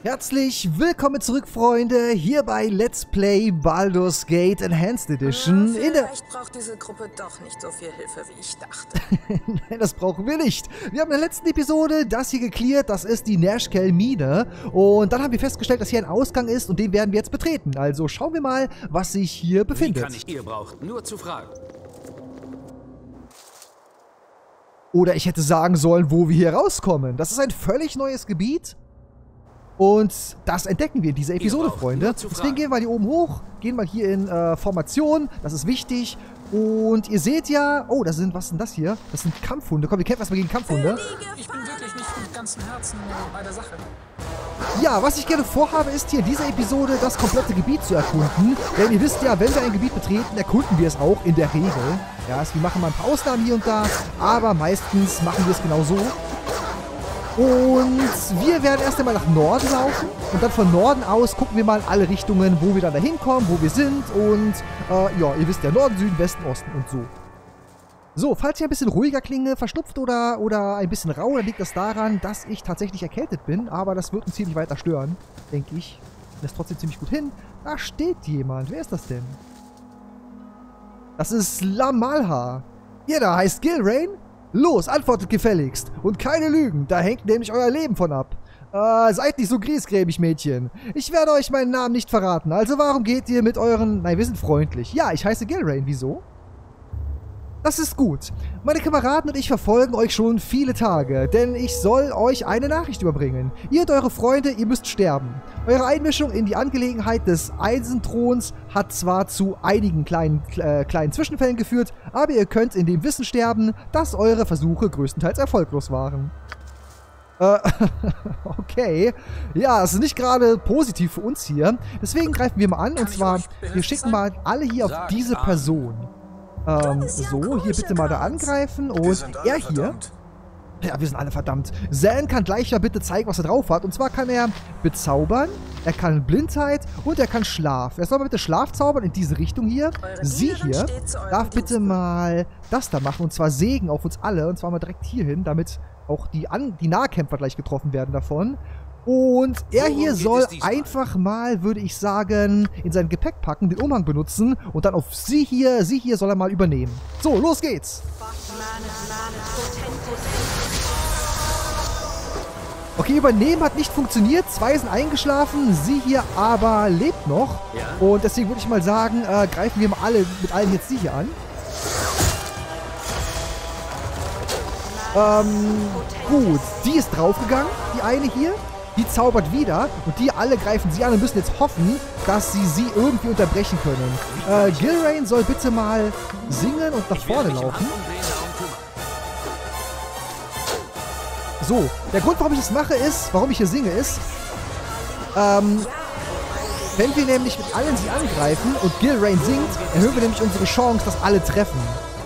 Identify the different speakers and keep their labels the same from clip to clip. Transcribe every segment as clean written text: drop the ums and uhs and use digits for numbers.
Speaker 1: Herzlich willkommen zurück, Freunde, hier bei Let's Play Baldur's Gate Enhanced Edition.
Speaker 2: Vielleicht braucht diese Gruppe doch nicht so viel Hilfe, wie ich dachte.
Speaker 1: Nein, das brauchen wir nicht. Wir haben in der letzten Episode das hier geklärt, das ist die Nashkel-Mine. Und dann haben wir festgestellt, dass hier ein Ausgang ist und den werden wir jetzt betreten. Also schauen wir mal, was sich hier befindet.
Speaker 3: Wie kann ich, ihr braucht nur zu fragen.
Speaker 1: Oder ich hätte sagen sollen, wo wir hier rauskommen. Das ist ein völlig neues Gebiet. Und das entdecken wir in dieser Episode, Freunde. Deswegen gehen wir mal hier oben hoch, gehen mal hier in Formation, das ist wichtig. Und ihr seht ja, oh, was ist denn das hier? Das sind Kampfhunde. Komm, wir kämpfen erstmal gegen Kampfhunde.
Speaker 2: Ich bin wirklich nicht mit ganzem Herzen bei der Sache.
Speaker 1: Ja, was ich gerne vorhabe, ist hier in dieser Episode das komplette Gebiet zu erkunden. Denn ihr wisst ja, wenn wir ein Gebiet betreten, erkunden wir es auch in der Regel. Ja, wir machen mal ein paar Ausnahmen hier und da, aber meistens machen wir es genau so. Und wir werden erst einmal nach Norden laufen und dann von Norden aus gucken wir mal in alle Richtungen, wo wir dann da hinkommen, wo wir sind und ja, ihr wisst ja, Norden, Süden, Westen, Osten und so. So, falls ich ein bisschen ruhiger klinge, verschnupft oder ein bisschen rau, dann liegt das daran, dass ich tatsächlich erkältet bin, aber das wird uns hier nicht weiter stören, denke ich. Lässt trotzdem ziemlich gut hin. Da steht jemand. Wer ist das denn? Das ist Lamalha. Ihr da heißt Gilrain? Los, antwortet gefälligst. Und keine Lügen, da hängt nämlich euer Leben von ab. Seid nicht so griesgrämig, Mädchen. Ich werde euch meinen Namen nicht verraten, also warum geht ihr mit euren... Nein, wir sind freundlich. Ja, ich heiße Gilrain, wieso? Das ist gut. Meine Kameraden und ich verfolgen euch schon viele Tage, denn ich soll euch eine Nachricht überbringen. Ihr und eure Freunde, ihr müsst sterben. Eure Einmischung in die Angelegenheit des Eisenthrons hat zwar zu einigen kleinen Zwischenfällen geführt, aber ihr könnt in dem Wissen sterben, dass eure Versuche größtenteils erfolglos waren. Okay. Ja, das ist nicht gerade positiv für uns hier. Deswegen greifen wir mal an, und zwar, wir schicken mal alle hier auf diese Person. So, hier bitte mal da angreifen und er hier. Ja, wir sind alle verdammt. Zan kann gleich mal bitte zeigen, was er drauf hat. Und zwar kann er bezaubern, er kann Blindheit und er kann Schlaf. Er soll mal bitte Schlaf zaubern in diese Richtung hier. Sie hier darf bitte mal das da machen, und zwar Segen auf uns alle. Und zwar mal direkt hier hin, damit auch die Nahkämpfer gleich getroffen werden davon. Und er hier soll einfach mal, würde ich sagen, in sein Gepäck packen, den Umhang benutzen und dann auf sie hier soll er mal übernehmen. So, los geht's! Okay, übernehmen hat nicht funktioniert, 2 sind eingeschlafen, sie hier aber lebt noch. Und deswegen würde ich mal sagen, greifen wir mal mit allen jetzt sie hier an. Gut, die ist draufgegangen, die eine hier. Die zaubert wieder und die alle greifen sie an und müssen jetzt hoffen, dass sie irgendwie unterbrechen können. Gilrain soll bitte mal singen und nach vorne laufen. So, der Grund, warum ich das mache, warum ich hier singe, ist, wenn wir nämlich mit allen sie angreifen und Gilrain singt, erhöhen wir nämlich unsere Chance, dass alle treffen.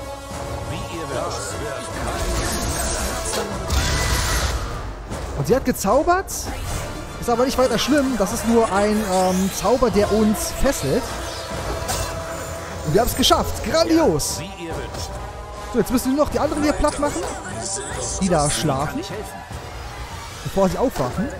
Speaker 1: Und sie hat gezaubert. Ist aber nicht weiter schlimm. Das ist nur ein Zauber, der uns fesselt. Und wir haben es geschafft. Grandios. So, jetzt müssen wir nur noch die anderen hier platt machen. Die da schlafen. Bevor sie aufwachen.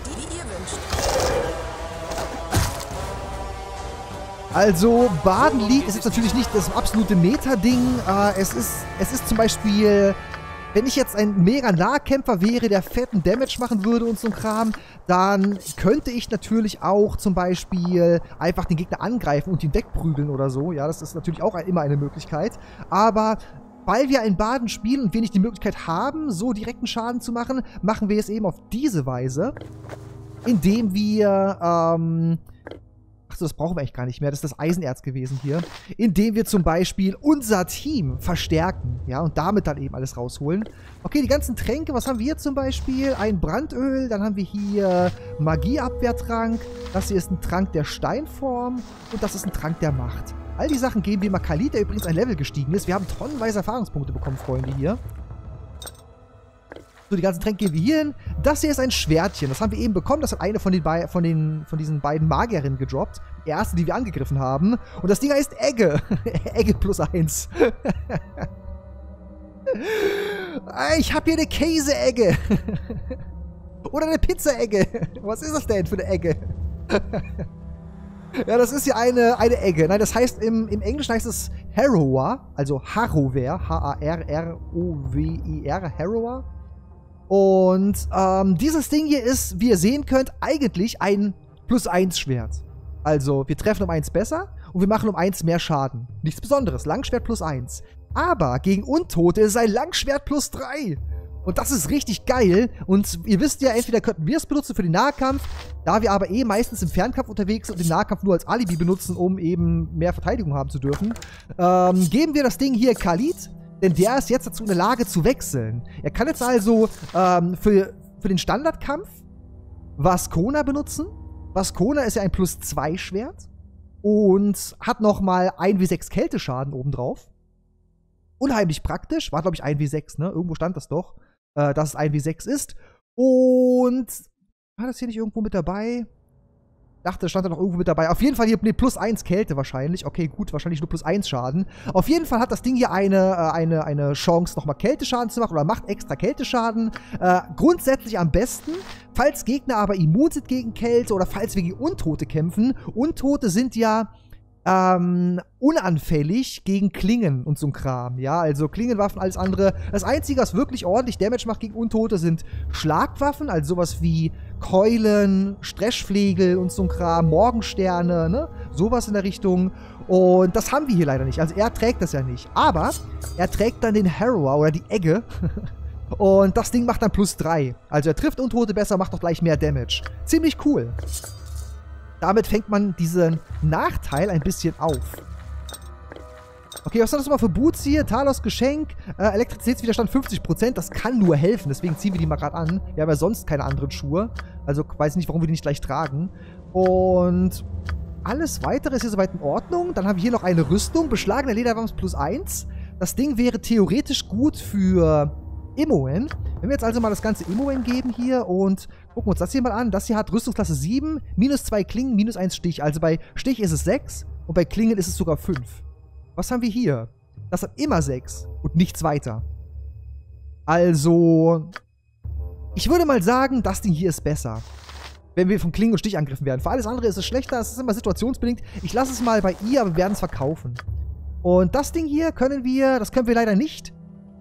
Speaker 1: Also, Badenlied ist jetzt natürlich nicht das absolute Meta-Ding. Es ist zum Beispiel... Wenn ich jetzt ein mega Nahkämpfer wäre, der fetten Damage machen würde und so ein Kram, dann könnte ich natürlich auch zum Beispiel einfach den Gegner angreifen und ihn wegprügeln oder so. Ja, das ist natürlich auch immer eine Möglichkeit. Aber weil wir ein Baden spielen und wir nicht die Möglichkeit haben, so direkten Schaden zu machen, machen wir es eben auf diese Weise, indem wir, Achso, das brauchen wir eigentlich gar nicht mehr. Das ist das Eisenerz gewesen hier. Indem wir zum Beispiel unser Team verstärken. Ja, und damit dann eben alles rausholen. Okay, die ganzen Tränke. Was haben wir hier zum Beispiel? Ein Brandöl. Dann haben wir hier Magieabwehrtrank. Das hier ist ein Trank der Steinform. Und das ist ein Trank der Macht. All die Sachen geben wir mal Khalid, der übrigens ein Level gestiegen ist. Wir haben tonnenweise Erfahrungspunkte bekommen, Freunde, hier. So, die ganzen Tränke gehen wir hier hin. Das hier ist ein Schwertchen. Das haben wir eben bekommen. Das hat eine von diesen beiden Magierinnen gedroppt. Die erste, die wir angegriffen haben. Und das Ding heißt Egge. Egge +1. Ich habe hier eine Käse-Egge. Oder eine Pizza-Egge. Was ist das denn für eine Egge? Ja, das ist ja eine Egge. Nein, das heißt, im Englischen heißt es Harrower, also Harrower, H-A-R-R-O-W-I-R, Harrower. Und dieses Ding hier ist, wie ihr sehen könnt, eigentlich ein +1 Schwert. Also, wir treffen um 1 besser und wir machen um 1 mehr Schaden. Nichts Besonderes, Langschwert +1. Aber gegen Untote ist es ein Langschwert +3. Und das ist richtig geil. Und ihr wisst ja, entweder könnten wir es benutzen für den Nahkampf, da wir aber meistens im Fernkampf unterwegs sind und den Nahkampf nur als Alibi benutzen, um eben mehr Verteidigung haben zu dürfen, geben wir das Ding hier Khalid, denn der ist jetzt dazu in der Lage zu wechseln. Er kann jetzt also für den Standardkampf Vascona benutzen. Vascona ist ja ein +2 Schwert und hat nochmal 1W6 Kälteschaden obendrauf. Unheimlich praktisch. War, glaube ich, 1W6, ne? Irgendwo stand das doch, dass es 1W6 ist. Und war das hier nicht irgendwo mit dabei? Ich dachte, das stand da noch irgendwo mit dabei. Auf jeden Fall hier +1 Kälte wahrscheinlich. Okay, gut, wahrscheinlich nur +1 Schaden. Auf jeden Fall hat das Ding hier eine Chance, nochmal Kälteschaden zu machen oder macht extra Kälteschaden. Grundsätzlich am besten, falls Gegner aber immun sind gegen Kälte oder falls wir gegen Untote kämpfen. Untote sind ja unanfällig gegen Klingen und so ein Kram, ja, also Klingenwaffen, alles andere. Das Einzige, was wirklich ordentlich Damage macht gegen Untote, sind Schlagwaffen, also sowas wie Keulen, Streschflegel und so ein Kram, Morgensterne, ne, sowas in der Richtung. Und das haben wir hier leider nicht, also er trägt das ja nicht. Aber er trägt dann den Harrower oder die Egge und das Ding macht dann +3. Also er trifft Untote besser, macht doch gleich mehr Damage. Ziemlich cool. Damit fängt man diesen Nachteil ein bisschen auf. Okay, was sind das nochmal für Boots hier? Talos Geschenk, Elektrizitätswiderstand 50%. Das kann nur helfen, deswegen ziehen wir die mal gerade an. Wir haben ja sonst keine anderen Schuhe. Also weiß nicht, warum wir die nicht gleich tragen. Und alles Weitere ist hier soweit in Ordnung. Dann haben wir hier noch eine Rüstung. Beschlagene Lederwams +1. Das Ding wäre theoretisch gut für Imoen. Wenn wir jetzt also mal das ganze Imoen geben hier und gucken uns das hier mal an. Das hier hat Rüstungsklasse 7, -2 Klingen, -1 Stich. Also bei Stich ist es 6 und bei Klingen ist es sogar 5. Was haben wir hier? Das hat immer 6 und nichts weiter. Also, ich würde mal sagen, das Ding hier ist besser, wenn wir von Klingen und Stich angegriffen werden. Für alles andere ist es schlechter, es ist immer situationsbedingt. Ich lasse es mal bei ihr, aber wir werden es verkaufen. Und das Ding hier können wir leider nicht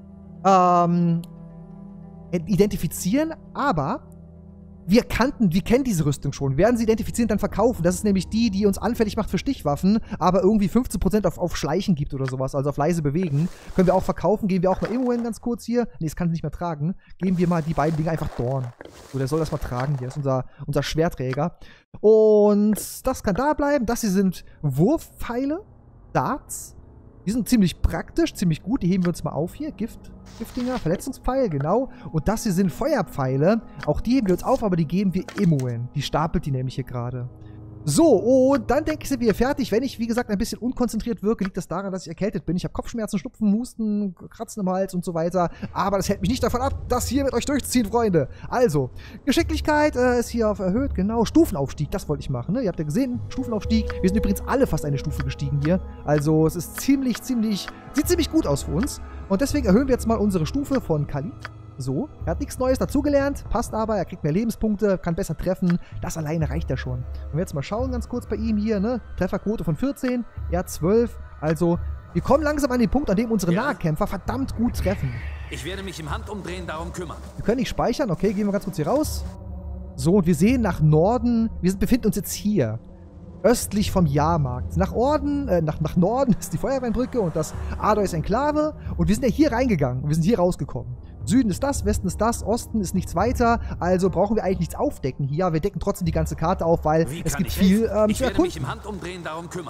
Speaker 1: identifizieren, aber wir kennen diese Rüstung schon. Wir werden sie identifizieren und dann verkaufen. Das ist nämlich die uns anfällig macht für Stichwaffen, aber irgendwie 15% auf Schleichen gibt oder sowas, also auf leise bewegen. Können wir auch verkaufen. Geben wir auch mal Imoen ganz kurz hier. Ne, das kann sie nicht mehr tragen. Geben wir mal die beiden Dinge einfach Dorn. So, der soll das mal tragen hier. Das ist unser Schwertträger. Und das kann da bleiben. Das hier sind Wurfpfeile, Darts. Die sind ziemlich praktisch, ziemlich gut. Die heben wir uns mal auf hier. Giftdinger, Verletzungspfeil, genau. Und das hier sind Feuerpfeile. Auch die heben wir uns auf, aber die geben wir Imoen. Die stapelt die nämlich hier gerade. So, und dann denke ich, sind wir fertig. Wenn ich, wie gesagt, ein bisschen unkonzentriert wirke, liegt das daran, dass ich erkältet bin. Ich habe Kopfschmerzen, Schnupfen, Husten, Kratzen im Hals und so weiter. Aber das hält mich nicht davon ab, das hier mit euch durchzuziehen, Freunde. Also, Geschicklichkeit ist hier auf erhöht, genau. Stufenaufstieg, das wollte ich machen, ne? Ihr habt ja gesehen, Stufenaufstieg. Wir sind übrigens alle fast eine Stufe gestiegen hier. Also, es ist sieht ziemlich gut aus für uns. Und deswegen erhöhen wir jetzt mal unsere Stufe von Khalid. So, er hat nichts Neues dazugelernt, passt aber, er kriegt mehr Lebenspunkte, kann besser treffen. Das alleine reicht ja schon. Wenn wir jetzt mal schauen, ganz kurz bei ihm hier, ne? Trefferquote von 14, er hat 12. Also, wir kommen langsam an den Punkt, an dem unsere Nahkämpfer verdammt gut treffen.
Speaker 3: Ich werde mich im Handumdrehen darum kümmern.
Speaker 1: Wir können nicht speichern, okay, gehen wir ganz kurz hier raus. So, und wir sehen nach Norden, befinden uns jetzt hier. Östlich vom Jahrmarkt. Nach Norden ist die Feuerweinbrücke und das Ardeus Enklave. Und wir sind ja hier reingegangen und wir sind hier rausgekommen. Süden ist das, Westen ist das, Osten ist nichts weiter. Also brauchen wir eigentlich nichts aufdecken hier. Wir decken trotzdem die ganze Karte auf, weil es gibt viel zu erkunden.
Speaker 3: Ich werde mich im Handumdrehen darum kümmern.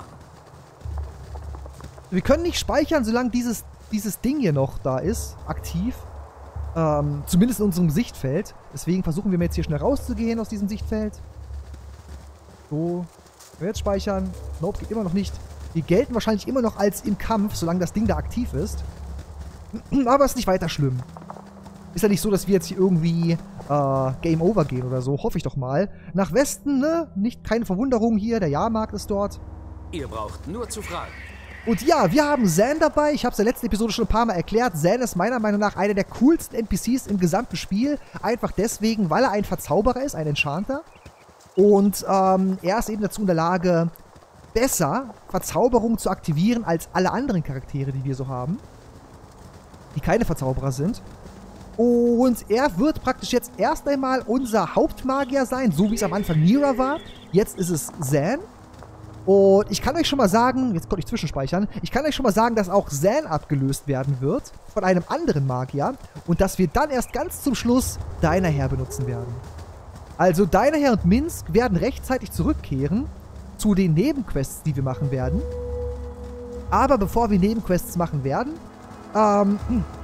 Speaker 1: Wir können nicht speichern, solange dieses Ding hier noch da ist, aktiv. Zumindest in unserem Sichtfeld. Deswegen versuchen wir jetzt hier schnell rauszugehen aus diesem Sichtfeld. So. Wenn wir jetzt speichern. Nope, geht immer noch nicht. Die gelten wahrscheinlich immer noch als im Kampf, solange das Ding da aktiv ist. Aber ist nicht weiter schlimm. Ist ja nicht so, dass wir jetzt hier irgendwie Game Over gehen oder so. Hoffe ich doch mal. Nach Westen, ne? Keine Verwunderung hier. Der Jahrmarkt ist dort.
Speaker 3: Ihr braucht nur zu fragen.
Speaker 1: Und ja, wir haben Zan dabei. Ich habe es in der letzten Episode schon ein paar Mal erklärt. Zan ist meiner Meinung nach einer der coolsten NPCs im gesamten Spiel. Einfach deswegen, weil er ein Verzauberer ist, ein Enchanter. Und er ist eben dazu in der Lage, besser Verzauberung zu aktivieren als alle anderen Charaktere, die wir so haben. Die keine Verzauberer sind. Und er wird praktisch jetzt erst einmal unser Hauptmagier sein, so wie es am Anfang Nira war. Jetzt ist es Zan. Und ich kann euch schon mal sagen, jetzt konnte ich zwischenspeichern, ich kann euch schon mal sagen, dass auch Zan abgelöst werden wird von einem anderen Magier und dass wir dann erst ganz zum Schluss Dynaheir benutzen werden. Also Dynaheir und Minsc werden rechtzeitig zurückkehren zu den Nebenquests, die wir machen werden. Aber bevor wir Nebenquests machen werden, werden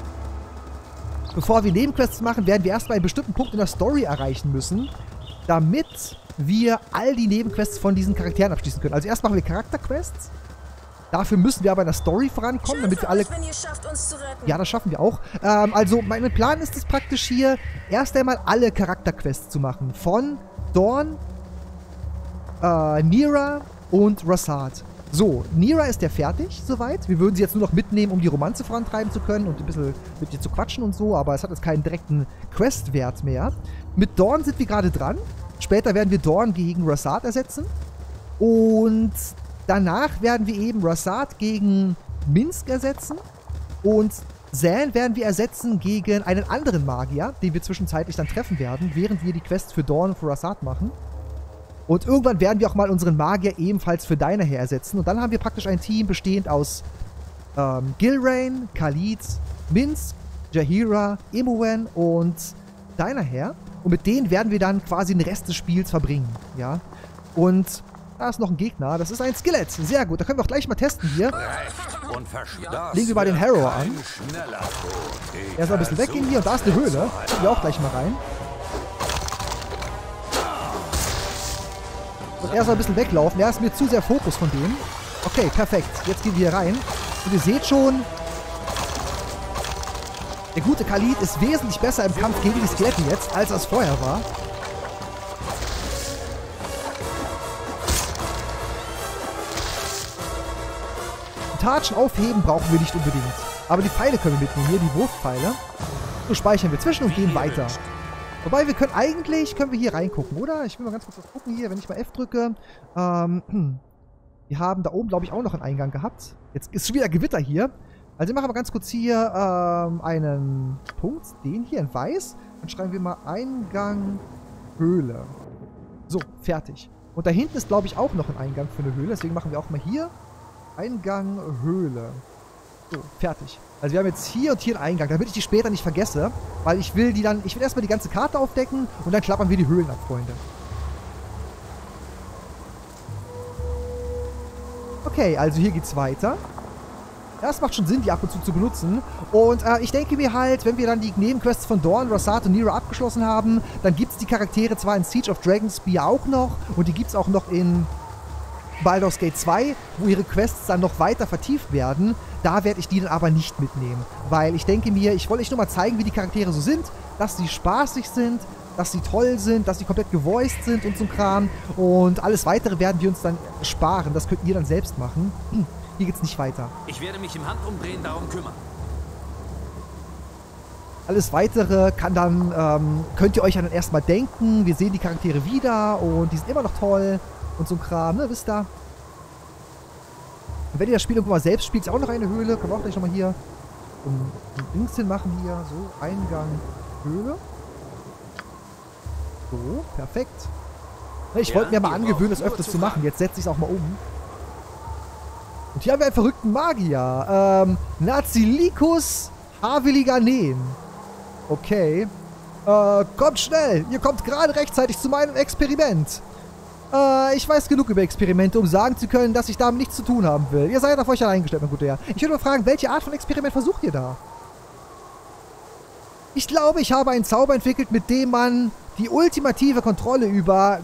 Speaker 1: wir erstmal einen bestimmten Punkt in der Story erreichen müssen, damit wir all die Nebenquests von diesen Charakteren abschließen können. Also erst machen wir Charakterquests. Dafür müssen wir aber in der Story vorankommen, damit wir alle...
Speaker 2: wenn ihr schafft, uns zu retten.
Speaker 1: Ja, das schaffen wir auch. Also mein Plan ist es praktisch hier, erst einmal alle Charakterquests zu machen. Von Dawn, Nira und Rasaad. So, Nira ist ja fertig, soweit. Wir würden sie jetzt nur noch mitnehmen, um die Romanze vorantreiben zu können und ein bisschen mit ihr zu quatschen und so, aber es hat jetzt keinen direkten Questwert mehr. Mit Dawn sind wir gerade dran. Später werden wir Dawn gegen Rasaad ersetzen. Und danach werden wir eben Rasaad gegen Minsc ersetzen. Und Zan werden wir ersetzen gegen einen anderen Magier, den wir zwischenzeitlich dann treffen werden, während wir die Quests für Dawn und für Rasaad machen. Und irgendwann werden wir auch mal unseren Magier ebenfalls für Dynaheir ersetzen. Und dann haben wir praktisch ein Team bestehend aus Gilrain, Khalid, Minsc, Jaheira, Imoen und Dynaheir. Und mit denen werden wir dann quasi den Rest des Spiels verbringen. Ja. Und da ist noch ein Gegner. Das ist ein Skelett. Sehr gut. Da können wir auch gleich mal testen hier. Legen wir mal den Harrower an. Er soll ein bisschen weggehen hier. Und da ist eine Höhle. Da gehen wir auch gleich mal rein. Und er soll ein bisschen weglaufen. Er ist mir zu sehr Fokus von dem. Okay, perfekt. Jetzt gehen wir hier rein. Und ihr seht schon, der gute Khalid ist wesentlich besser im Kampf gegen die Skelette jetzt, als er es vorher war. Tatschen aufheben brauchen wir nicht unbedingt. Aber die Pfeile können wir mitnehmen. Hier die Wurfpfeile. So speichern wir zwischen und gehen weiter. Wobei wir können wir hier reingucken, oder? Ich will mal ganz kurz was gucken hier, wenn ich mal F drücke. Wir haben da oben, glaube ich, auch noch einen Eingang gehabt. Jetzt ist schon wieder Gewitter hier. Also wir machen mal ganz kurz hier einen Punkt, den hier in weiß. Dann schreiben wir mal Eingang Höhle. So, fertig. Und da hinten ist, glaube ich, auch noch ein Eingang für eine Höhle. Deswegen machen wir auch mal hier Eingang Höhle. So, fertig. Also wir haben jetzt hier und hier einen Eingang, damit ich die später nicht vergesse. Weil ich will erstmal die ganze Karte aufdecken und dann klappern wir die Höhlen ab, Freunde. Okay, also hier geht's weiter. Das macht schon Sinn, die ab und zu benutzen. Und ich denke mir halt, wenn wir dann die Nebenquests von Dawn, Rasaad und Nira abgeschlossen haben, dann gibt es die Charaktere zwar in Siege of Dragonspear auch noch und die gibt es auch noch in Baldur's Gate 2, wo ihre Quests dann noch weiter vertieft werden. Da werde ich die dann aber nicht mitnehmen. Weil ich denke mir, ich wollte euch nur mal zeigen, wie die Charaktere so sind, dass sie spaßig sind, dass sie toll sind, dass sie komplett gevoiced sind und so ein Kram. Und alles Weitere werden wir uns dann sparen. Das könnt ihr dann selbst machen. Hier geht's nicht weiter.
Speaker 3: Ich werde mich im Handumdrehen darum kümmern.
Speaker 1: Alles Weitere kann dann, könnt ihr euch dann erstmal denken. Wir sehen die Charaktere wieder und die sind immer noch toll und so ein Kram, ne, wisst ihr? Und wenn ihr das Spiel irgendwann mal selbst spielt, ist auch noch eine Höhle. Können wir auch gleich nochmal hier ein Dings hin machen hier. So, Eingang Höhle. So, perfekt. Ich wollte mir mal angewöhnen, das öfters zu machen. Jetzt setze ich es auch mal um. Und hier haben wir einen verrückten Magier. Nazilicus Haviliganen. Okay. Kommt schnell. Ihr kommt gerade rechtzeitig zu meinem Experiment. Ich weiß genug über Experimente, um sagen zu können, dass ich damit nichts zu tun haben will. Ihr seid auf euch allein gestellt, mein guter Herr. Ich würde mal fragen, welche Art von Experiment versucht ihr da? Ich glaube, ich habe einen Zauber entwickelt, mit dem man die ultimative Kontrolle über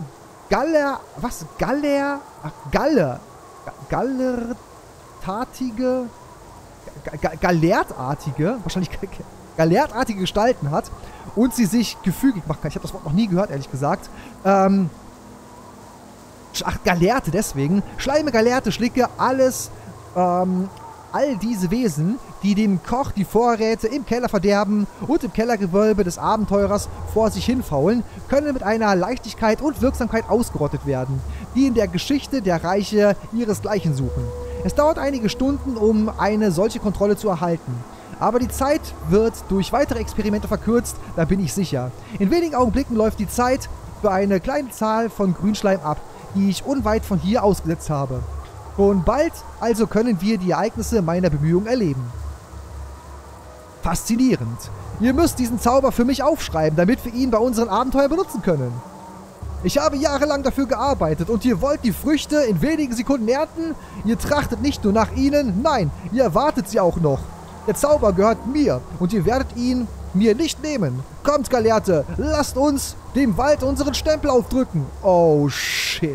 Speaker 1: galertartige Gestalten hat und sie sich gefügig machen kann. Ich habe das Wort noch nie gehört, ehrlich gesagt. Galerte deswegen. Schleime, Galerte, Schlicke, alles all diese Wesen, die dem Koch die Vorräte im Keller verderben und im Kellergewölbe des Abenteurers vor sich hinfaulen, können mit einer Leichtigkeit und Wirksamkeit ausgerottet werden, die in der Geschichte der Reiche ihresgleichen suchen. Es dauert einige Stunden, um eine solche Kontrolle zu erhalten. Aber die Zeit wird durch weitere Experimente verkürzt, da bin ich sicher. In wenigen Augenblicken läuft die Zeit für eine kleine Zahl von Grünschleim ab, die ich unweit von hier ausgesetzt habe. Schon bald also können wir die Ereignisse meiner Bemühungen erleben. Faszinierend. Ihr müsst diesen Zauber für mich aufschreiben, damit wir ihn bei unseren Abenteuern benutzen können. Ich habe jahrelang dafür gearbeitet und ihr wollt die Früchte in wenigen Sekunden ernten? Ihr trachtet nicht nur nach ihnen, nein, ihr erwartet sie auch noch. Der Zauber gehört mir und ihr werdet ihn mir nicht nehmen. Kommt, Gelehrte, lasst uns dem Wald unseren Stempel aufdrücken. Oh, shit.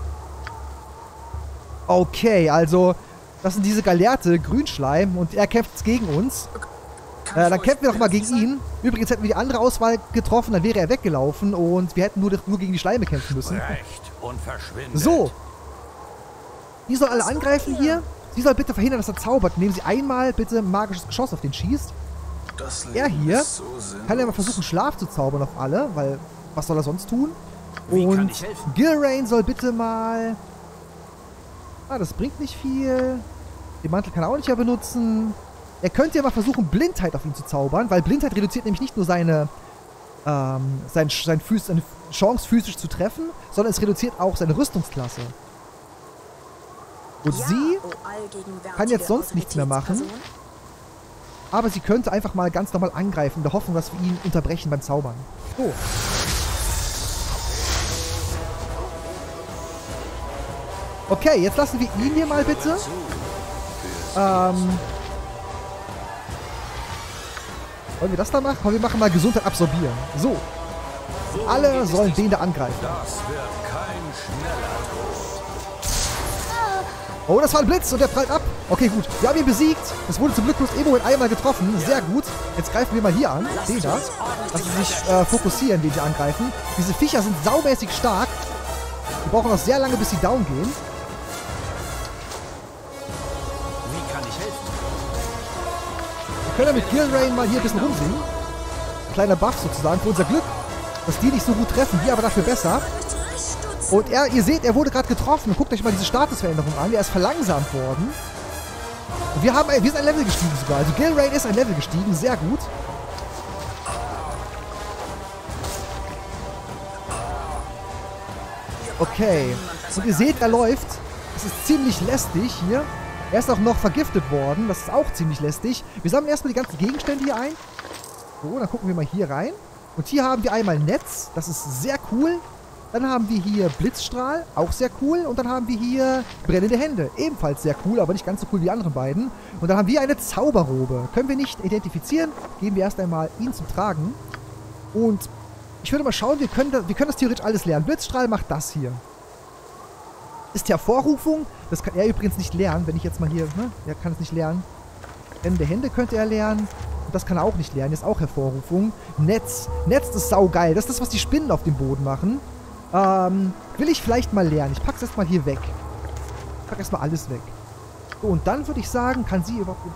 Speaker 1: Okay, also, das sind diese Gelehrte, Grünschleim, und er kämpft jetzt gegen uns. Dann kämpfen wir doch mal gegen ihn. Übrigens hätten wir die andere Auswahl getroffen, dann wäre er weggelaufen und wir hätten nur gegen die Schleime kämpfen müssen. So. Die soll alle angreifen hier. Sie soll bitte verhindern, dass er zaubert, indem sie einmal bitte ein magisches Geschoss auf den schießt. Er hier kann ja mal versuchen, Schlaf zu zaubern auf alle, weil was soll er sonst tun? Und Gilrain soll bitte mal... Ah, das bringt nicht viel. Den Mantel kann er auch nicht mehr benutzen. Er könnte ja mal versuchen, Blindheit auf ihn zu zaubern, weil Blindheit reduziert nämlich nicht nur seine Chance, physisch zu treffen, sondern es reduziert auch seine Rüstungsklasse. Und sie kann jetzt sonst nichts mehr machen. Aber sie könnte einfach mal ganz normal angreifen, in der Hoffnung, dass wir ihn unterbrechen beim Zaubern. So. Okay, jetzt lassen wir ihn hier mal bitte. Wollen wir das da machen? Komm, wir machen mal Gesundheit absorbieren. So. Alle sollen den da angreifen. Oh, das war ein Blitz und der prallt ab. Okay, gut. Wir haben ihn besiegt. Es wurde zum Glück bloß Emo einmal getroffen. Sehr gut. Jetzt greifen wir mal hier an. Den da. Lassen Sie sich fokussieren, den sie angreifen. Diese Viecher sind saumäßig stark. Wir brauchen noch sehr lange, bis sie down gehen. Wir können mit Gilrain mal hier ein bisschen rumsingen. Kleiner Buff sozusagen für unser Glück, dass die nicht so gut treffen, wir aber dafür besser. Und ihr seht, er wurde gerade getroffen. Guckt euch mal diese Statusveränderung an. Der ist verlangsamt worden. Und wir sind ein Level gestiegen sogar. Also Gilrain ist ein Level gestiegen. Sehr gut. Okay. Und ihr seht, er läuft. Das ist ziemlich lästig hier. Er ist auch noch vergiftet worden. Das ist auch ziemlich lästig. Wir sammeln erstmal die ganzen Gegenstände hier ein. So, dann gucken wir mal hier rein. Und hier haben wir einmal Netz. Das ist sehr cool. Dann haben wir hier Blitzstrahl. Auch sehr cool. Und dann haben wir hier brennende Hände. Ebenfalls sehr cool, aber nicht ganz so cool wie die anderen beiden. Und dann haben wir eine Zauberrobe. Können wir nicht identifizieren. Geben wir erst einmal ihn zum Tragen. Und ich würde mal schauen, wir können das theoretisch alles lernen. Blitzstrahl macht das hier. Ist Hervorrufung. Das kann er übrigens nicht lernen, wenn ich jetzt mal hier, ne? Er kann es nicht lernen. Brennende Hände könnte er lernen. Und das kann er auch nicht lernen. Ist auch Hervorrufung. Netz. Netz ist saugeil. Das ist das, was die Spinnen auf dem Boden machen. Will ich vielleicht mal lernen. Ich pack's erstmal hier weg. Ich pack erstmal alles weg. So, und dann würde ich sagen, kann sie überhaupt...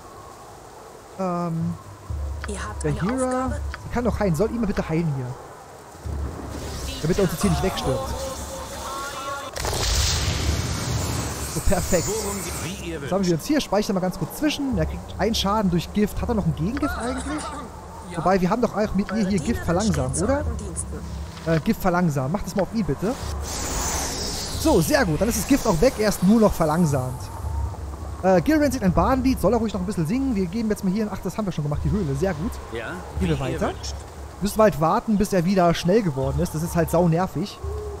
Speaker 1: der Hera... Sie kann doch heilen. Soll ihn mal bitte heilen hier. Damit er uns jetzt hier nicht wegstirbt. So, perfekt. Jetzt haben wir uns hier. Speichern mal ganz kurz zwischen. Er kriegt einen Schaden durch Gift. Hat er noch ein Gegengift eigentlich? Wobei, wir haben doch auch mit ihr hier Gift verlangsamt, oder? Gift verlangsamt. Macht das mal auf ihn, bitte. So, sehr gut. Dann ist das Gift auch weg. Er ist nur noch verlangsamt. Gilrain singt ein Badenlied. Soll er ruhig noch ein bisschen singen. Wir geben jetzt mal hier... Ach, das haben wir schon gemacht, die Höhle. Sehr gut. Ja, gehen wir weiter. Müssen wir halt warten, bis er wieder schnell geworden ist. Das ist halt sau nervig.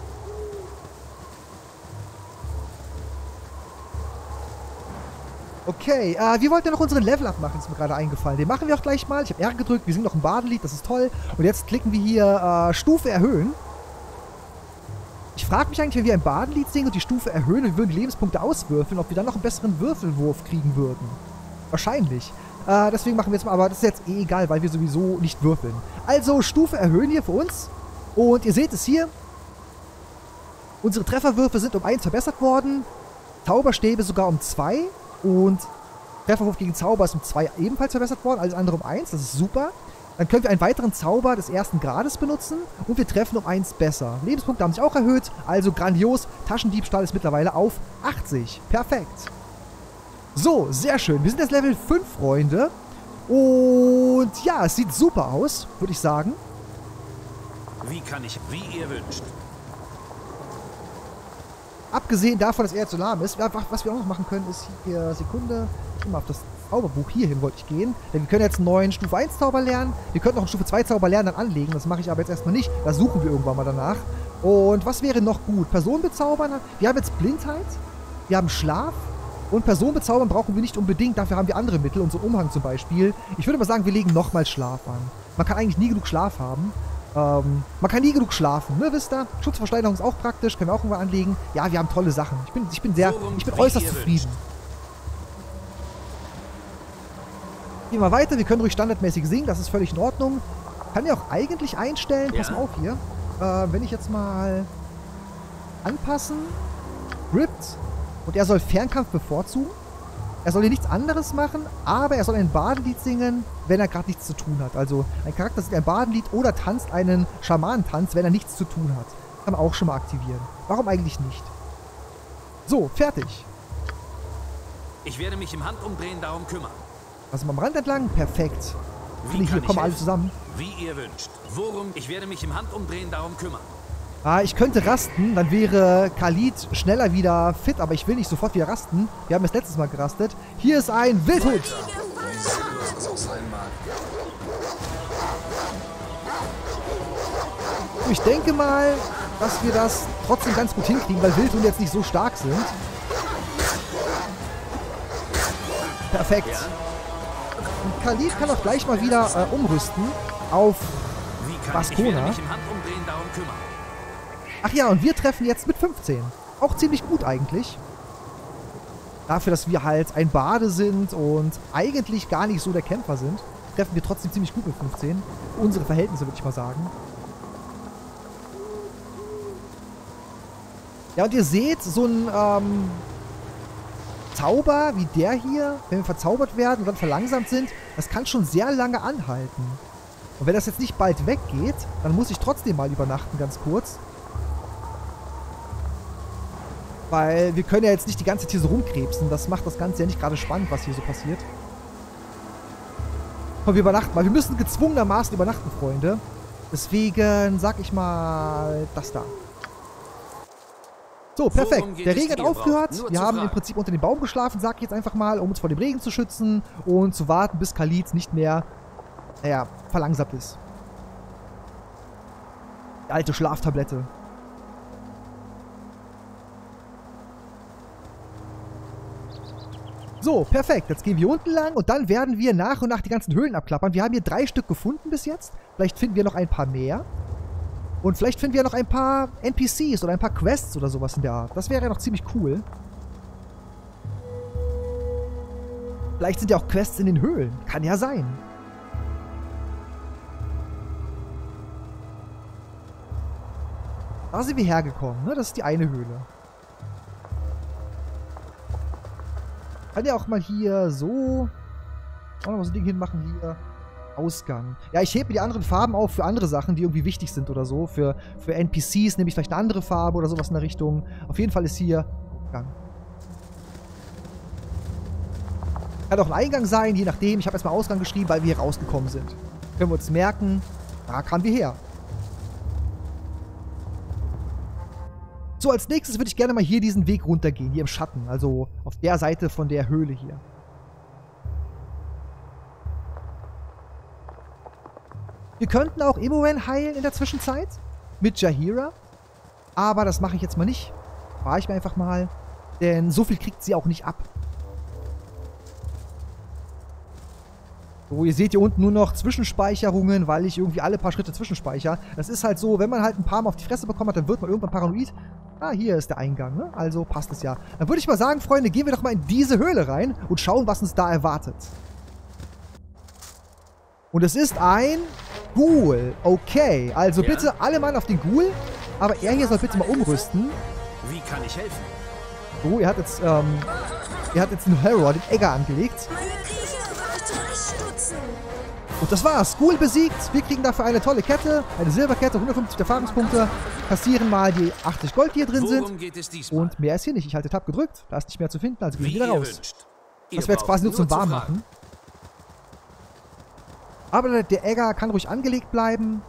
Speaker 1: Okay, wir wollten ja noch unseren Level-Up machen, ist mir gerade eingefallen. Den machen wir auch gleich mal. Ich habe R gedrückt, wir singen noch ein Badenlied, das ist toll. Und jetzt klicken wir hier Stufe erhöhen. Ich frage mich eigentlich, wenn wir ein Badenlied singen und die Stufe erhöhen und wir würden die Lebenspunkte auswürfeln, ob wir dann noch einen besseren Würfelwurf kriegen würden. Wahrscheinlich. Deswegen machen wir jetzt mal, aber das ist jetzt eh egal, weil wir sowieso nicht würfeln. Also Stufe erhöhen hier für uns. Und ihr seht es hier. Unsere Trefferwürfe sind um 1 verbessert worden. Zauberstäbe sogar um 2. Und Trefferwurf gegen Zauber ist um 2 ebenfalls verbessert worden, alles andere um 1. Das ist super. Dann können wir einen weiteren Zauber des ersten Grades benutzen und wir treffen um 1 besser. Lebenspunkte haben sich auch erhöht, also grandios. Taschendiebstahl ist mittlerweile auf 80. Perfekt. So, sehr schön. Wir sind jetzt Level 5, Freunde. Und ja, es sieht super aus, würde ich sagen.
Speaker 3: Wie ihr wünscht.
Speaker 1: Abgesehen davon, dass er jetzt so lahm ist, was wir auch noch machen können, ist hier, Sekunde, ich gehe mal auf das Zauberbuch, hierhin wollte ich gehen, denn wir können jetzt einen neuen Stufe 1 Zauber lernen, wir könnten noch einen Stufe 2 Zauber lernen, dann anlegen, das mache ich aber jetzt erstmal nicht, das suchen wir irgendwann mal danach. Und was wäre noch gut? Personen bezaubern, wir haben jetzt Blindheit, wir haben Schlaf und Personen bezaubern brauchen wir nicht unbedingt, dafür haben wir andere Mittel, unseren Umhang zum Beispiel. Ich würde mal sagen, wir legen nochmal Schlaf an. Man kann eigentlich nie genug Schlaf haben. Man kann nie genug schlafen, ne, wisst ihr? Schutzversteinerung ist auch praktisch, können wir auch irgendwann anlegen. Ja, wir haben tolle Sachen. Ich bin äußerst zufrieden. Gehen wir weiter, wir können ruhig standardmäßig singen, das ist völlig in Ordnung. Kann ja auch eigentlich einstellen, pass mal auf hier. Wenn ich jetzt mal anpassen, Ripped, und er soll Fernkampf bevorzugen. Er soll hier nichts anderes machen, aber er soll ein Badenlied singen, wenn er gerade nichts zu tun hat. Also ein Charakter singt ein Badenlied oder tanzt einen Schamanentanz, wenn er nichts zu tun hat. Kann man auch schon mal aktivieren. Warum eigentlich nicht? So, fertig.
Speaker 3: Ich werde mich im Handumdrehen darum kümmern.
Speaker 1: Also am Rand entlang, perfekt. Finde ich, hier kommen alle zusammen.
Speaker 3: Wie ihr wünscht. Ich werde mich im Handumdrehen darum kümmern.
Speaker 1: Ah, ich könnte rasten, dann wäre Khalid schneller wieder fit, aber ich will nicht sofort wieder rasten. Wir haben das letztes Mal gerastet. Hier ist ein Wildhund. Ich denke mal, dass wir das trotzdem ganz gut hinkriegen, weil Wildhunde jetzt nicht so stark sind. Perfekt. Und Khalid kann auch gleich mal wieder umrüsten auf Baskona. Ach ja, und wir treffen jetzt mit 15. Auch ziemlich gut eigentlich. Dafür, dass wir halt ein Bade sind und eigentlich gar nicht so der Kämpfer sind, treffen wir trotzdem ziemlich gut mit 15. Unsere Verhältnisse, würde ich mal sagen. Ja, und ihr seht, so ein Zauber wie der hier, wenn wir verzaubert werden und dann verlangsamt sind, das kann schon sehr lange anhalten. Und wenn das jetzt nicht bald weggeht, dann muss ich trotzdem mal übernachten, ganz kurz. Weil wir können ja jetzt nicht die ganze Zeit hier so rumkrebsen. Das macht das Ganze ja nicht gerade spannend, was hier so passiert. Komm, wir übernachten mal. Wir müssen gezwungenermaßen übernachten, Freunde. Deswegen sag ich mal das da. So, perfekt. Der Regen hat aufgehört. Wir haben im Prinzip unter dem Baum geschlafen, sag ich jetzt einfach mal, um uns vor dem Regen zu schützen und zu warten, bis Khalid nicht mehr, naja, verlangsamt ist. Die alte Schlaftablette. So, perfekt. Jetzt gehen wir unten lang und dann werden wir nach und nach die ganzen Höhlen abklappern. Wir haben hier 3 Stück gefunden bis jetzt. Vielleicht finden wir noch ein paar mehr. Und vielleicht finden wir noch ein paar NPCs oder ein paar Quests oder sowas in der Art. Das wäre ja noch ziemlich cool. Vielleicht sind ja auch Quests in den Höhlen. Kann ja sein. Da sind wir hergekommen, ne? Das ist die eine Höhle. Kann ja auch mal hier so... Auch noch mal so ein Ding hinmachen hier. Ausgang. Ja, ich hebe mir die anderen Farben auf für andere Sachen, die irgendwie wichtig sind oder so. Für NPCs nehme ich vielleicht eine andere Farbe oder sowas in der Richtung. Auf jeden Fall ist hier Ausgang. Kann auch ein Eingang sein, je nachdem. Ich habe erstmal Ausgang geschrieben, weil wir hier rausgekommen sind. Können wir uns merken, da kamen wir her. So, als nächstes würde ich gerne mal hier diesen Weg runtergehen, hier im Schatten. Also auf der Seite von der Höhle hier. Wir könnten auch Imoen heilen in der Zwischenzeit. Mit Jaheira. Aber das mache ich jetzt mal nicht. Spare ich mir einfach mal. Denn so viel kriegt sie auch nicht ab. So, ihr seht hier unten nur noch Zwischenspeicherungen, weil ich irgendwie alle paar Schritte zwischenspeicher. Das ist halt so, wenn man halt ein paar Mal auf die Fresse bekommen hat, dann wird man irgendwann paranoid. Ah, hier ist der Eingang, ne? Also passt es ja. Dann würde ich mal sagen, Freunde, gehen wir doch mal in diese Höhle rein und schauen, was uns da erwartet. Und es ist ein Ghoul. Okay, also bitte alle Mann auf den Ghoul. Aber er hier soll bitte mal umrüsten.
Speaker 3: Wie kann ich helfen?
Speaker 1: So, er hat jetzt einen Horror, den Egger angelegt. Und das war's. Ghoul besiegt. Wir kriegen dafür eine tolle Kette. Eine Silberkette, 150 Erfahrungspunkte. Kassieren mal die 80 Gold, die hier drin sind. Und mehr ist hier nicht. Ich halte Tab gedrückt. Da ist nicht mehr zu finden, also gehen wir wieder raus. Das wäre jetzt quasi nur zum Warmmachen. Aber der Egger kann ruhig angelegt bleiben.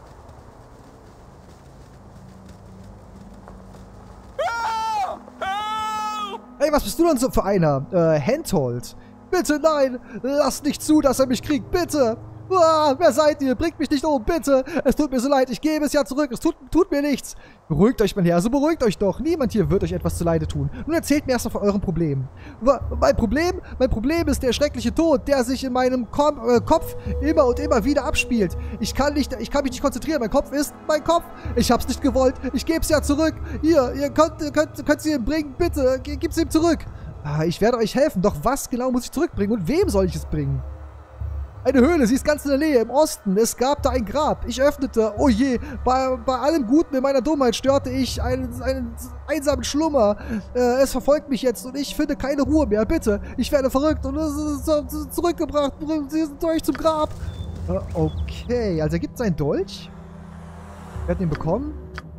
Speaker 1: Hey, was bist du denn so für einer? Handhold. Bitte, nein! Lasst nicht zu, dass er mich kriegt, bitte! Ah, wer seid ihr? Bringt mich nicht um, bitte! Es tut mir so leid, ich gebe es ja zurück, es tut mir nichts! Beruhigt euch, mein Herr, so beruhigt euch doch! Niemand hier wird euch etwas zuleide tun. Nun erzählt mir erst mal von eurem Problem. Mein Problem ist der schreckliche Tod, der sich in meinem Kopf immer und immer wieder abspielt. Ich kann mich nicht konzentrieren, mein Kopf ist mein Kopf! Ich hab's nicht gewollt, ich geb's ja zurück! Ihr könnt sie ihm bringen, bitte! Gib's ihm zurück! Ah, ich werde euch helfen, doch was genau muss ich zurückbringen und wem soll ich es bringen? Eine Höhle, sie ist ganz in der Nähe, im Osten. Es gab da ein Grab. Ich öffnete, oh je, bei allem Guten in meiner Dummheit störte ich einen einsamen Schlummer. Es verfolgt mich jetzt und ich finde keine Ruhe mehr. Bitte, ich werde verrückt und es ist zurückgebracht. Sie sind durch zum Grab. Okay, also er gibt seinen Dolch. Wir hatten ihn bekommen.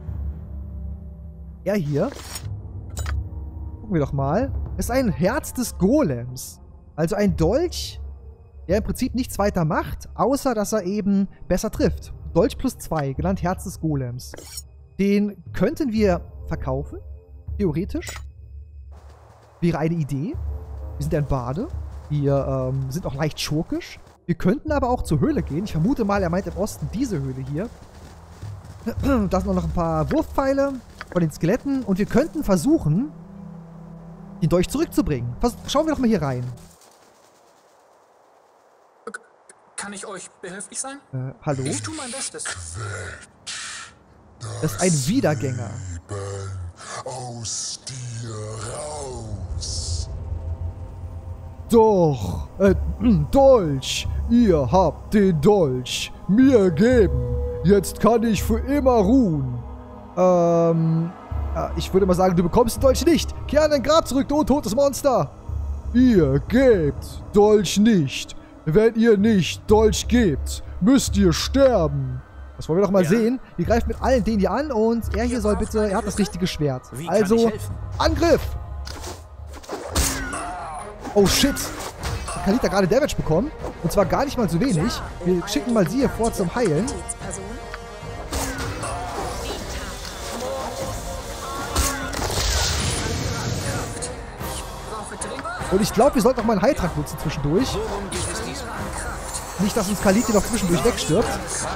Speaker 1: Er hier. Gucken wir doch mal. Ist ein Herz des Golems. Also ein Dolch, der im Prinzip nichts weiter macht, außer dass er eben besser trifft. Dolch plus 2, genannt Herz des Golems. Den könnten wir verkaufen, theoretisch. Wäre eine Idee. Wir sind ja ein Bade. Wir sind auch leicht schurkisch. Wir könnten aber auch zur Höhle gehen. Ich vermute mal, er meint im Osten diese Höhle hier. Da sind auch noch ein paar Wurfpfeile von den Skeletten. Und wir könnten versuchen, den Dolch zurückzubringen. Schauen wir doch mal hier rein.
Speaker 2: Kann ich euch behilflich sein?
Speaker 1: Hallo?
Speaker 2: Ich tue mein Bestes.
Speaker 1: Das ist ein Wiedergänger.
Speaker 4: Aus dir raus.
Speaker 1: Doch, Dolch. Ihr habt den Dolch mir geben. Jetzt kann ich für immer ruhen. Ich würde mal sagen, du bekommst den Dolch nicht. Kehr in dein Grab zurück, du totes Monster. Ihr gebt Dolch nicht. Wenn ihr nicht Dolch gebt, müsst ihr sterben. Das wollen wir doch mal sehen. Wir greifen mit allen denen hier an und er hier soll bitte, er hat das richtige Schwert. Also, Angriff! Oh shit. Kalita gerade Damage bekommen. Und zwar gar nicht mal so wenig. Wir schicken mal sie hier vor zum Heilen. Und ich glaube, wir sollten auch mal einen Heiltrank nutzen zwischendurch. Nicht, dass uns Kalita noch zwischendurch wegstirbt.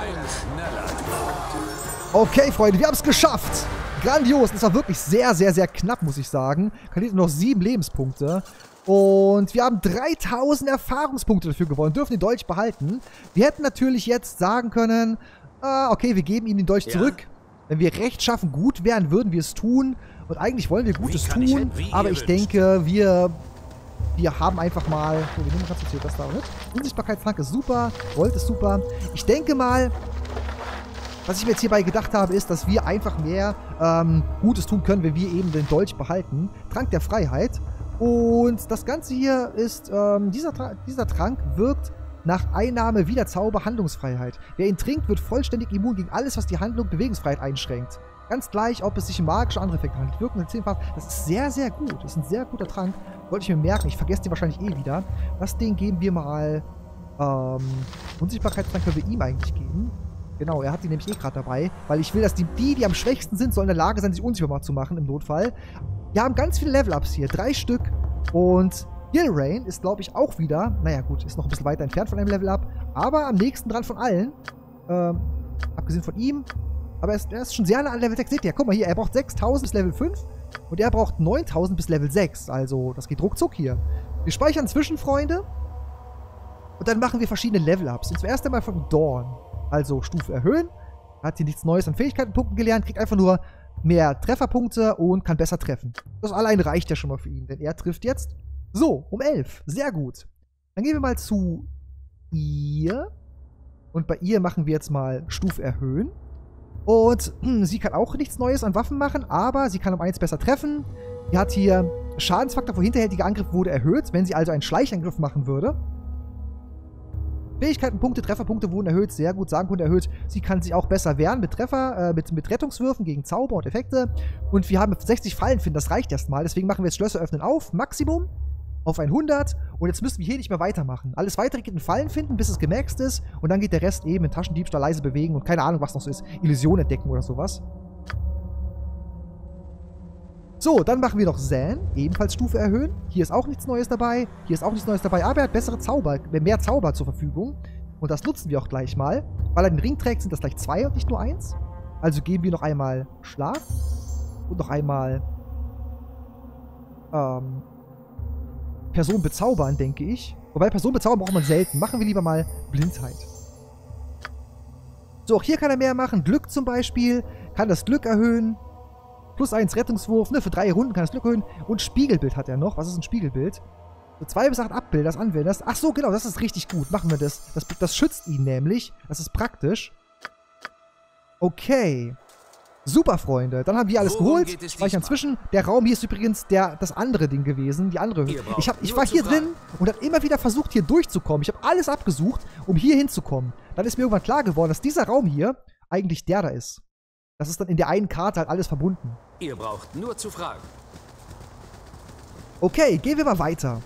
Speaker 1: Okay, Freunde, wir haben es geschafft. Grandios. Das war wirklich sehr, sehr, sehr knapp, muss ich sagen. Kalita noch 7 Lebenspunkte. Und wir haben 3000 Erfahrungspunkte dafür gewonnen. Dürfen den Dolch behalten. Wir hätten natürlich jetzt sagen können, okay, wir geben ihm den Dolch zurück. Wenn wir rechtschaffen gut wären, würden wir es tun. Und eigentlich wollen wir Gutes tun. Aber ich denke, wir haben einfach mal... So, wir nehmen ganz kurz hier das da mit. Unsichtbarkeitstrank ist super. Gold ist super. Ich denke mal, was ich mir jetzt hierbei gedacht habe, ist, dass wir einfach mehr Gutes tun können, wenn wir eben den Dolch behalten. Trank der Freiheit. Und das Ganze hier ist, dieser Trank wirkt nach Einnahme wieder Zauber Handlungsfreiheit. Wer ihn trinkt, wird vollständig immun gegen alles, was die Handlung Bewegungsfreiheit einschränkt. Ganz gleich, ob es sich um magische andere Effekte handelt. Wirken in 10-fach. Das ist sehr, sehr gut. Das ist ein sehr guter Trank. Wollte ich mir merken. Ich vergesse den wahrscheinlich eh wieder. Das Ding geben wir mal, Unsichtbarkeitstrank können wir ihm eigentlich geben. Genau, er hat die nämlich eh gerade dabei. Weil ich will, dass die am schwächsten sind, sollen in der Lage sein, sich unsichtbar zu machen im Notfall. Wir haben ganz viele Level-Ups hier. 3 Stück. Und Gilrain ist, glaube ich, auch wieder, naja gut, ist noch ein bisschen weiter entfernt von einem Level-Up. Aber am nächsten dran von allen. Abgesehen von ihm. Aber er ist schon sehr nah an Level 6. Seht ihr, guck mal hier, er braucht 6000 bis Level 5. Und er braucht 9000 bis Level 6. Also, das geht ruckzuck hier. Wir speichern zwischen, Freunde. Und dann machen wir verschiedene Level-Ups. Und zuerst einmal von Dawn. Also, Stufe erhöhen. Hat hier nichts Neues an Fähigkeitenpunkten gelernt. Kriegt einfach nur mehr Trefferpunkte und kann besser treffen. Das allein reicht ja schon mal für ihn. Denn er trifft jetzt so, um 11. Sehr gut. Dann gehen wir mal zu ihr. Und bei ihr machen wir jetzt mal Stufe erhöhen. Und sie kann auch nichts Neues an Waffen machen, aber sie kann um 1 besser treffen. Sie hat hier Schadensfaktor für hinterhältige Angriffe wurde erhöht, wenn sie also einen Schleichangriff machen würde. Fähigkeitenpunkte, Trefferpunkte wurden erhöht. Sehr gut, Sagenkunde erhöht. Sie kann sich auch besser wehren mit mit Rettungswürfen gegen Zauber und Effekte. Und wir haben 60 Fallen finden, das reicht erstmal. Deswegen machen wir jetzt Schlösser öffnen auf. Maximum. Auf 100. Und jetzt müssen wir hier nicht mehr weitermachen. Alles weitere geht in Fallen finden, bis es gemaxt ist. Und dann geht der Rest eben in Taschendiebstahl, leise bewegen und keine Ahnung, was noch so ist. Illusion entdecken oder sowas. So, dann machen wir noch Zan. Ebenfalls Stufe erhöhen. Hier ist auch nichts Neues dabei. Hier ist auch nichts Neues dabei. Aber er hat bessere Zauber, mehr Zauber zur Verfügung. Und das nutzen wir auch gleich mal. Weil er den Ring trägt, sind das gleich 2 und nicht nur 1. Also geben wir noch einmal Schlaf. Und noch einmal Person bezaubern, denke ich. Wobei Person bezaubern braucht man selten. Machen wir lieber mal Blindheit. So, auch hier kann er mehr machen. Glück zum Beispiel. Kann das Glück erhöhen. Plus 1 Rettungswurf, ne, für 3 Runden kann das Glück erhöhen. Und Spiegelbild hat er noch. Was ist ein Spiegelbild? So 2 bis 8 Abbilder des Anwenders. Ach so, genau, das ist richtig gut. Machen wir das. Das schützt ihn nämlich. Das ist praktisch. Okay. Super, Freunde. Dann haben wir alles geholt. Speichern zwischen. Der Raum hier ist übrigens das andere Ding gewesen. Die andere Höhe. Ich war hier drin und habe immer wieder versucht, hier durchzukommen. Ich habe alles abgesucht, um hier hinzukommen. Dann ist mir irgendwann klar geworden, dass dieser Raum hier eigentlich der da ist. Das ist dann in der einen Karte halt alles verbunden.
Speaker 3: Ihr braucht nur zu fragen.
Speaker 1: Okay, gehen wir mal weiter.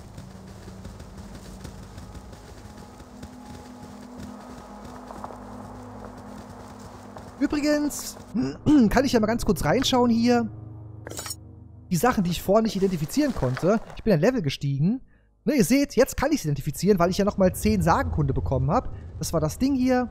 Speaker 1: Übrigens, kann ich ja mal ganz kurz reinschauen hier. Die Sachen, die ich vorher nicht identifizieren konnte. Ich bin ein Level gestiegen. Ne, ihr seht, jetzt kann ich es identifizieren, weil ich ja nochmal 10 Sagenkunde bekommen habe. Das war das Ding hier.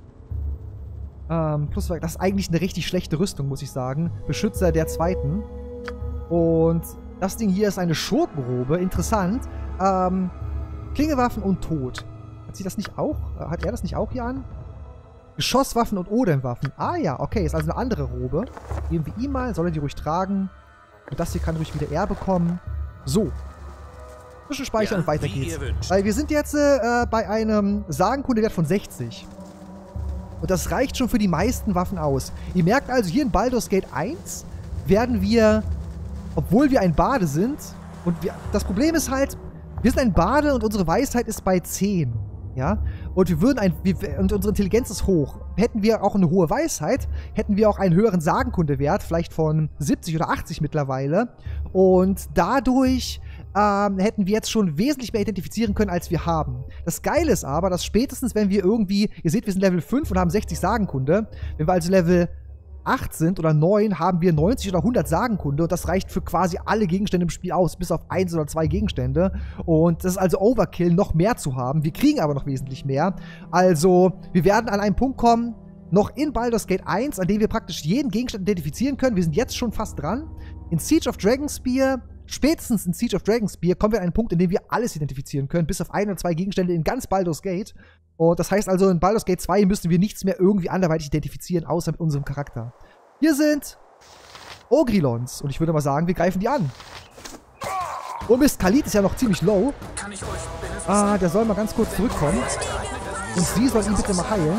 Speaker 1: Plus, das ist eigentlich eine richtig schlechte Rüstung, muss ich sagen. Beschützer der Zweiten. Und das Ding hier ist eine Schurkenrobe. Interessant. Klingewaffen und Tod. Hat sie das nicht auch? Hat er das nicht auch hier an? Geschosswaffen und Odemwaffen. Ah ja, okay. Ist also eine andere Robe. Geben wir ihm mal. Soll er die ruhig tragen. Und das hier kann ruhig wieder er bekommen. So. Zwischenspeichern und weiter geht's. Weil wir sind jetzt bei einem Sagenkundewert von 60. Und das reicht schon für die meisten Waffen aus. Ihr merkt also, hier in Baldur's Gate 1 werden wir, obwohl wir ein Bade sind, und das Problem ist halt, wir sind ein Bade und unsere Weisheit ist bei 10. Ja? Und und unsere Intelligenz ist hoch. Hätten wir auch eine hohe Weisheit, hätten wir auch einen höheren Sagenkundewert, vielleicht von 70 oder 80 mittlerweile. Und dadurch hätten wir jetzt schon wesentlich mehr identifizieren können, als wir haben. Das Geile ist aber, dass spätestens, wenn wir irgendwie, ihr seht, wir sind Level 5 und haben 60 Sagenkunde, wenn wir also Level 8 sind oder 9, haben wir 90 oder 100 Sagenkunde und das reicht für quasi alle Gegenstände im Spiel aus, bis auf 1 oder 2 Gegenstände. Und das ist also Overkill, noch mehr zu haben. Wir kriegen aber noch wesentlich mehr. Also, wir werden an einen Punkt kommen, noch in Baldur's Gate 1, an dem wir praktisch jeden Gegenstand identifizieren können. Wir sind jetzt schon fast dran. In Siege of Dragonspear, spätestens in Siege of Dragonspear, kommen wir an einen Punkt, in dem wir alles identifizieren können, bis auf 1 oder 2 Gegenstände in ganz Baldur's Gate. Und das heißt also, in Baldur's Gate 2 müssen wir nichts mehr irgendwie anderweitig identifizieren, außer mit unserem Charakter. Hier sind Ogrilons. Und ich würde mal sagen, wir greifen die an. Oh Mist, Khalid ist ja noch ziemlich low. Der soll mal ganz kurz zurückkommen. Und sie soll ihn bitte mal heilen.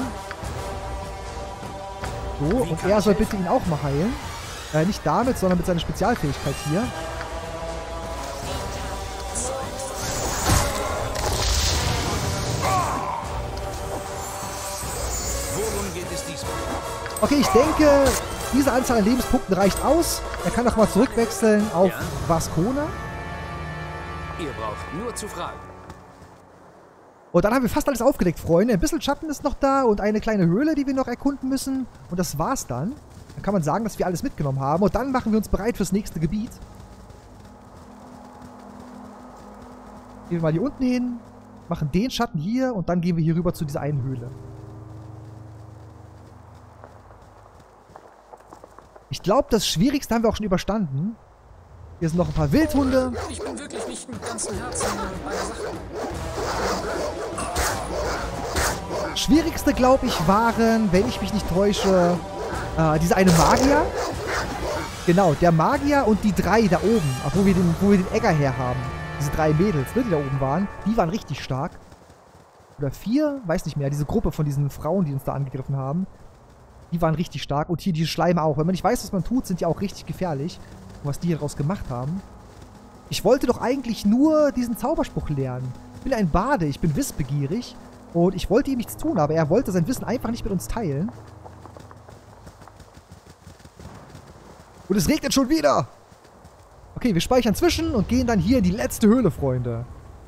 Speaker 1: So, und er soll bitte ihn auch mal heilen. Nicht damit, sondern mit seiner Spezialfähigkeit hier. Okay, ich denke, diese Anzahl an Lebenspunkten reicht aus. Er kann doch mal zurückwechseln auf Vascona.
Speaker 3: Ihr braucht nur zu fragen.
Speaker 1: Und dann haben wir fast alles aufgedeckt, Freunde. Ein bisschen Schatten ist noch da und eine kleine Höhle, die wir noch erkunden müssen. Und das war's dann. Dann kann man sagen, dass wir alles mitgenommen haben. Und dann machen wir uns bereit fürs nächste Gebiet. Gehen wir mal hier unten hin, machen den Schatten hier und dann gehen wir hier rüber zu dieser einen Höhle. Ich glaube, das Schwierigste haben wir auch schon überstanden. Hier sind noch ein paar Wildhunde.
Speaker 2: Ich bin wirklich nicht im ganzen Herzen bei der Sache.
Speaker 1: Schwierigste, glaube ich, waren, wenn ich mich nicht täusche, dieser eine Magier. Genau, der Magier und die 3 da oben, wo wir den Egger her haben. Diese 3 Mädels, ne, die da oben waren, die waren richtig stark. Oder 4, weiß nicht mehr, diese Gruppe von diesen Frauen, die uns da angegriffen haben. Die waren richtig stark. Und hier die Schleime auch. Wenn man nicht weiß, was man tut, sind die auch richtig gefährlich. Und was die hier draus gemacht haben. Ich wollte doch eigentlich nur diesen Zauberspruch lernen. Ich bin ein Bade, ich bin wissbegierig. Und ich wollte ihm nichts tun, aber er wollte sein Wissen einfach nicht mit uns teilen. Und es regnet schon wieder. Okay, wir speichern zwischen und gehen dann hier in die letzte Höhle, Freunde.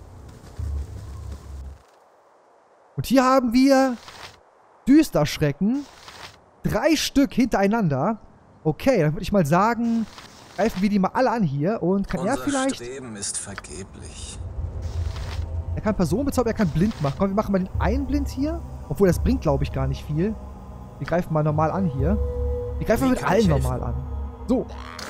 Speaker 1: Und hier haben wir Düsterschrecken. 3 Stück hintereinander. Okay, dann würde ich mal sagen, greifen wir die mal alle an hier. Und kann er vielleicht...
Speaker 3: Streben ist vergeblich.
Speaker 1: Er kann Personen bezaubern, er kann blind machen. Komm, wir machen mal den einen blind hier. Obwohl, das bringt, glaube ich, gar nicht viel. Wir greifen mal normal an hier. Wir greifen mal mit allen normal an. So.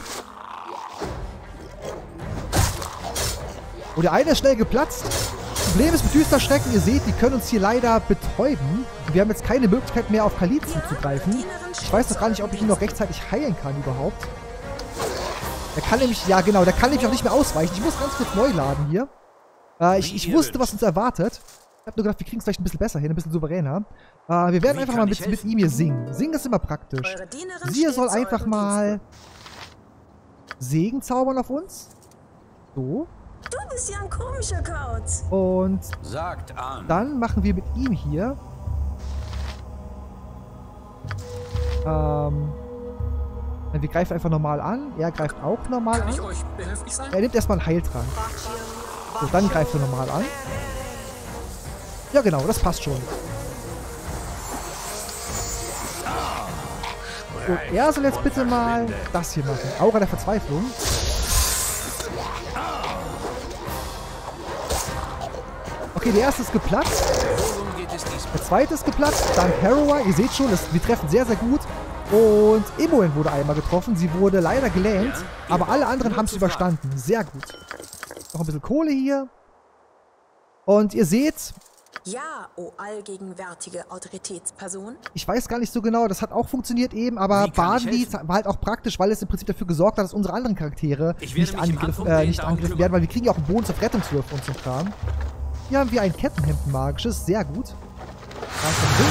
Speaker 1: Und der eine ist schnell geplatzt. Problem ist mit Düsterschrecken, ihr seht, die können uns hier leider betäuben. Und wir haben jetzt keine Möglichkeit mehr auf Khalid zuzugreifen. Ich weiß doch gar nicht, ob ich ihn noch rechtzeitig heilen kann überhaupt. Der kann nämlich, ja genau, der kann nämlich auch nicht mehr ausweichen. Ich muss ganz kurz neu laden hier. Ich wusste, was uns erwartet. Ich habe nur gedacht, wir kriegen es vielleicht ein bisschen besser hin, ein bisschen souveräner. Wir werden einfach mal mit ihm hier singen. Singen ist immer praktisch. Sie soll einfach mal Segen zaubern auf uns. So.
Speaker 2: Du bist ja ein komischer Kauz.
Speaker 1: Und
Speaker 3: Sagt an.
Speaker 1: dann machen wir mit ihm hier. Wir greifen einfach normal an. Er greift auch normal an.
Speaker 3: euch behilflich sein?
Speaker 1: Er nimmt erstmal einen Heiltrank. So, dann greift er normal an. Ja genau, das passt schon. So, er soll jetzt bitte mal das hier machen. Aura der Verzweiflung. Okay, der erste ist geplatzt. Der zweite ist geplatzt. Dann Harrower. Ihr seht schon, wir treffen sehr, sehr gut. Und Imoen wurde einmal getroffen. Sie wurde leider gelähmt. Aber alle anderen haben es überstanden. Sehr gut. Noch ein bisschen Kohle hier. Und ihr seht...
Speaker 2: Ja, o allgegenwärtige Autoritätsperson.
Speaker 1: Ich weiß gar nicht so genau, das hat auch funktioniert eben, aber Barney war halt auch praktisch, weil es im Prinzip dafür gesorgt hat, dass unsere anderen Charaktere nicht angegriffen werden, weil wir kriegen ja auch einen Bonus auf Rettungswürfe und so Kram. Hier haben wir ein Kettenhemd magisches, sehr gut. Da ist ein Ring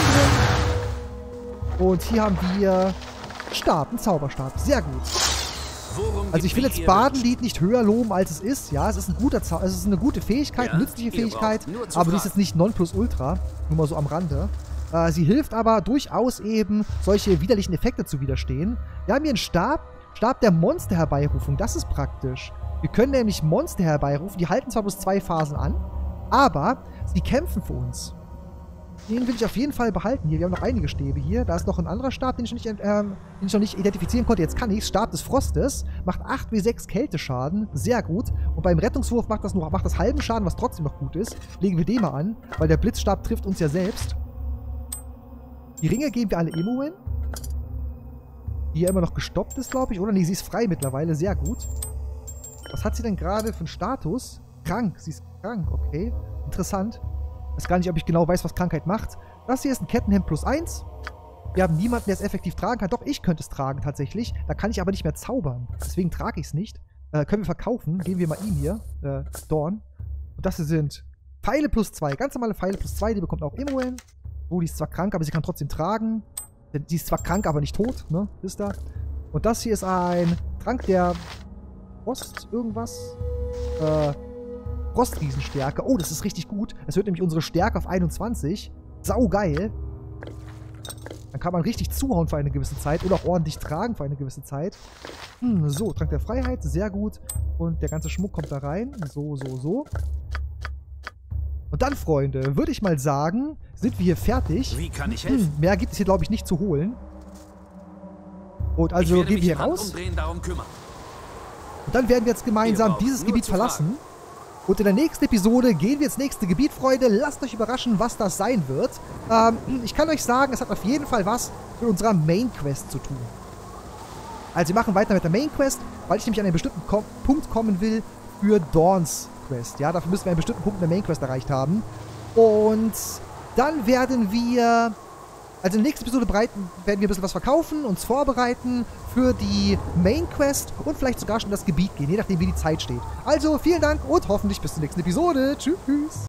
Speaker 1: drin. Und hier haben wir Stab, einen Zauberstab, sehr gut. Also ich will jetzt Badenlied nicht höher loben, als es ist. Ja, es ist ein guter es ist eine gute Fähigkeit, eine nützliche Fähigkeit, aber die ist jetzt nicht Nonplusultra, nur mal so am Rande. Sie hilft aber durchaus eben, solche widerlichen Effekte zu widerstehen. Wir haben hier einen Stab der Monsterherbeirufung, das ist praktisch. Wir können nämlich Monster herbeirufen, die halten zwar bloß 2 Phasen an, aber sie kämpfen für uns. Den will ich auf jeden Fall behalten hier. Wir haben noch einige Stäbe hier. Da ist noch ein anderer Stab, den ich noch nicht identifizieren konnte. Jetzt kann ich. Stab des Frostes. Macht 8w6 Kälteschaden. Sehr gut. Und beim Rettungswurf macht das halben Schaden, was trotzdem noch gut ist. Legen wir den mal an, weil der Blitzstab trifft uns ja selbst. Die Ringe geben wir alle Imoen. Die ja immer noch gestoppt ist, glaube ich. Oder nee, sie ist frei mittlerweile. Sehr gut. Was hat sie denn gerade für einen Status? Krank. Sie ist krank. Okay. Interessant. Ich weiß gar nicht, ob ich genau weiß, was Krankheit macht. Das hier ist ein Kettenhemd +1. Wir haben niemanden, der es effektiv tragen kann. Doch, ich könnte es tragen tatsächlich. Da kann ich aber nicht mehr zaubern. Deswegen trage ich es nicht. Können wir verkaufen. Geben wir mal ihm hier. Dorn. Und das hier sind Pfeile +2. Ganz normale Pfeile +2. Die bekommt auch Imoen. Oh, die ist zwar krank, aber sie kann trotzdem tragen. Die ist zwar krank, aber nicht tot. Ne? Ist da. Und das hier ist ein Trank der Frost irgendwas. Frostriesenstärke. Oh, das ist richtig gut. Das wird nämlich unsere Stärke auf 21. Saugeil. Dann kann man richtig zuhauen für eine gewisse Zeit oder auch ordentlich tragen für eine gewisse Zeit. So, Trank der Freiheit. Sehr gut. Und der ganze Schmuck kommt da rein. So, so, so. Und dann, Freunde, würde ich mal sagen, sind wir hier fertig.
Speaker 3: Wie kann ich helfen?
Speaker 1: Mehr gibt es hier, glaube ich, nicht zu holen. Und also gehen wir hier raus. Und dann werden wir jetzt gemeinsam dieses Gebiet verlassen. Und in der nächsten Episode gehen wir ins nächste Gebiet, Freunde. Lasst euch überraschen, was das sein wird. Ich kann euch sagen, es hat auf jeden Fall was mit unserer Main Quest zu tun. Also wir machen weiter mit der Main Quest, weil ich nämlich an einen bestimmten Punkt kommen will für Dawns Quest. Ja, dafür müssen wir einen bestimmten Punkt in der Main Quest erreicht haben. Und dann werden wir... Also in der nächsten Episode werden wir ein bisschen was verkaufen, uns vorbereiten für die Main Quest und vielleicht sogar schon in das Gebiet gehen, je nachdem wie die Zeit steht. Also vielen Dank und hoffentlich bis zur nächsten Episode. Tschüss.